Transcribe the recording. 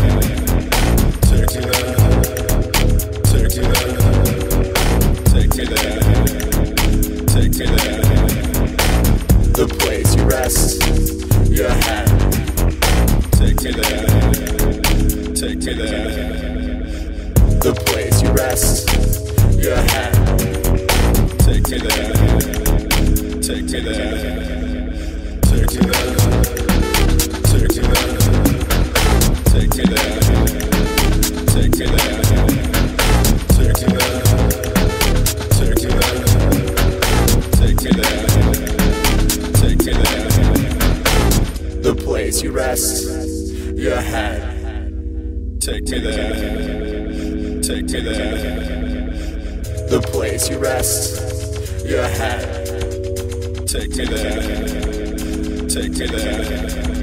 The place you rest your head. Take me there. Take me there. The place you rest your head. Take me there. Take me there. Take me there. Take me there. Take me there. Take me there. Take me there. Take me there. Take me there. Take me there. The place you rest your head. Take me there. Take me there. The place you rest your head. Take me there. Take me there.